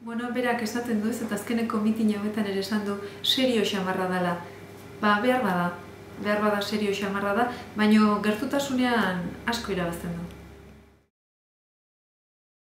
Bueno, berak esaten du ez, eta azkeneko mitin hauetan ere esan du serio xamarra dela. Behar bada serio xamarra da, baina gertutasunean asko irabazten du.